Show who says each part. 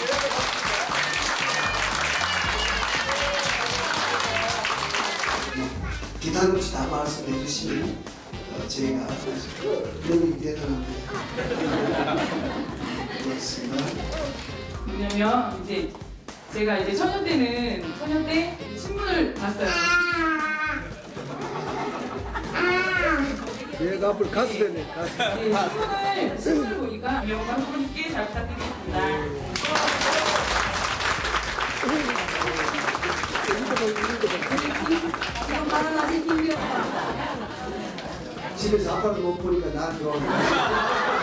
Speaker 1: 기타는 혹시 다 말씀해 주시면 저희가 너무 대단한데 고맙습니다.
Speaker 2: 왜냐면 이제 제가 이제 처녀 때 신문을 봤어요.
Speaker 3: 얘가 앞으로 가수 됐네, 가수.
Speaker 2: 네, 신문을 보니까 명과 후보님께 잘 부탁드리겠습니다.
Speaker 1: 집에서 아빠도 못 보니까 나한테 오는